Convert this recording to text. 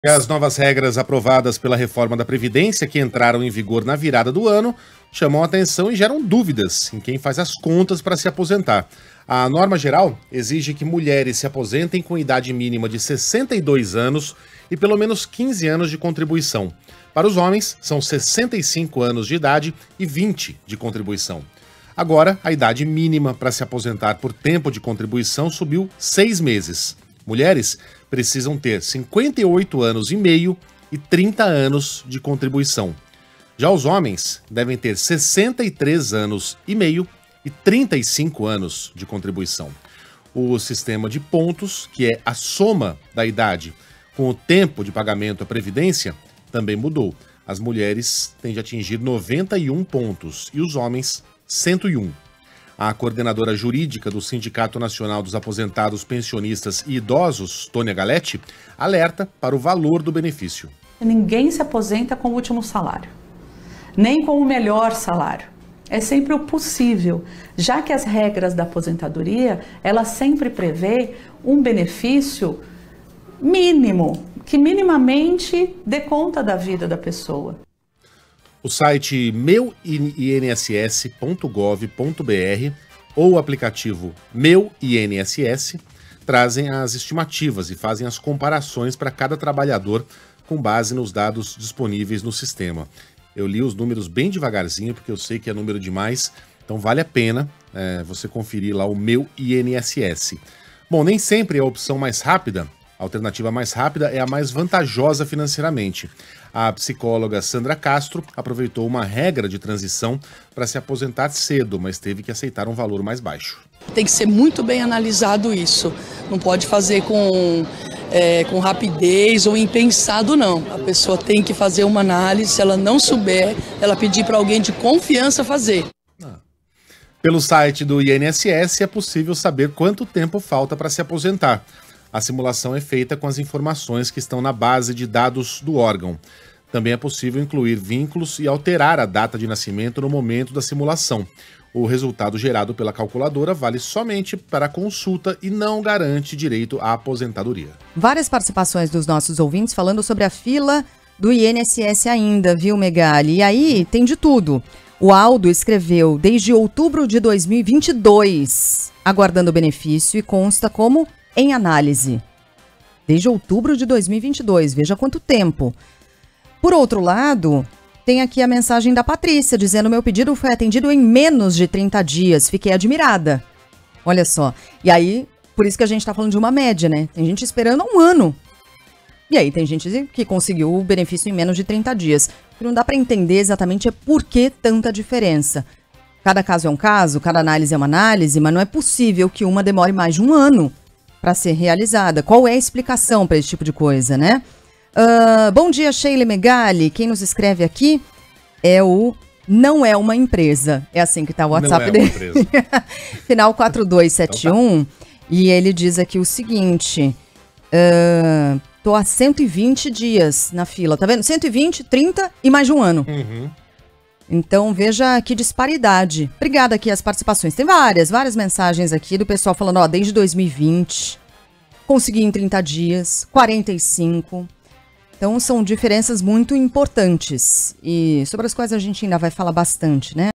As novas regras aprovadas pela reforma da Previdência, que entraram em vigor na virada do ano, chamam a atenção e geram dúvidas em quem faz as contas para se aposentar. A norma geral exige que mulheres se aposentem com idade mínima de 62 anos e pelo menos 15 anos de contribuição. Para os homens, são 65 anos de idade e 20 de contribuição. Agora, a idade mínima para se aposentar por tempo de contribuição subiu 6 meses. Mulheres precisam ter 58 anos e meio e 30 anos de contribuição. Já os homens devem ter 63 anos e meio e 35 anos de contribuição. O sistema de pontos, que é a soma da idade com o tempo de pagamento à Previdência, também mudou. As mulheres têm de atingir 91 pontos e os homens 101. A coordenadora jurídica do Sindicato Nacional dos Aposentados, Pensionistas e Idosos, Tônia Galetti, alerta para o valor do benefício. Ninguém se aposenta com o último salário, nem com o melhor salário. É sempre o possível, já que as regras da aposentadoria, ela sempre prevê um benefício mínimo, que minimamente dê conta da vida da pessoa. O site meuinss.gov.br ou o aplicativo Meu INSS trazem as estimativas e fazem as comparações para cada trabalhador com base nos dados disponíveis no sistema. Eu li os números bem devagarzinho, porque eu sei que é número demais, então vale a pena você conferir lá o Meu INSS. Bom, nem sempre é a opção mais rápida. A alternativa mais rápida é a mais vantajosa financeiramente. A psicóloga Sandra Castro aproveitou uma regra de transição para se aposentar cedo, mas teve que aceitar um valor mais baixo. Tem que ser muito bem analisado isso. Não pode fazer com rapidez ou impensado, não. A pessoa tem que fazer uma análise, se ela não souber, ela pedir para alguém de confiança fazer. Pelo site do INSS é possível saber quanto tempo falta para se aposentar. A simulação é feita com as informações que estão na base de dados do órgão. Também é possível incluir vínculos e alterar a data de nascimento no momento da simulação. O resultado gerado pela calculadora vale somente para a consulta e não garante direito à aposentadoria. Várias participações dos nossos ouvintes falando sobre a fila do INSS ainda, viu, Megali? E aí tem de tudo. O Aldo escreveu desde outubro de 2022, aguardando o benefício e consta como em análise. Desde outubro de 2022, veja quanto tempo. Por outro lado, tem aqui a mensagem da Patrícia, dizendo: meu pedido foi atendido em menos de 30 dias. Fiquei admirada. Olha só. E aí, por isso que a gente tá falando de uma média, né? Tem gente esperando há um ano. E aí tem gente que conseguiu o benefício em menos de 30 dias. O que não dá para entender exatamente é por que tanta diferença. Cada caso é um caso, cada análise é uma análise, mas não é possível que uma demore mais de um ano para ser realizada. Qual é a explicação para esse tipo de coisa, né? Bom dia, Sheila Megali. Quem nos escreve aqui é o Não É Uma Empresa. É assim que tá o WhatsApp dele. Final 4271. Então tá. E ele diz aqui o seguinte: tô há 120 dias na fila. Tá vendo? 120, 30 e mais de um ano. Uhum. Então, veja que disparidade. Obrigada aqui as participações. Tem várias mensagens aqui do pessoal falando, ó, desde 2020, consegui em 30 dias, 45. Então, são diferenças muito importantes e sobre as quais a gente ainda vai falar bastante, né?